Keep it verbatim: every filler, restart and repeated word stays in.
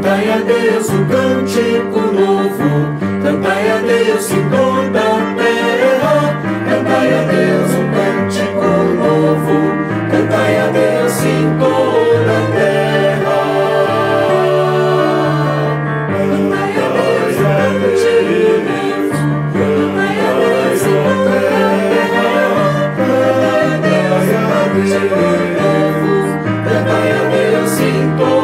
Cantai a Deus um cântico novo, cantai a Deus em toda a terra. Cantai a Deus um cântico novo, cantai a Deus em toda a terra. Cantai a Deus um cântico novo, cantai a Deus em toda a terra. Cantai a Deus um cântico novo, cantai a Deus em toda a terra.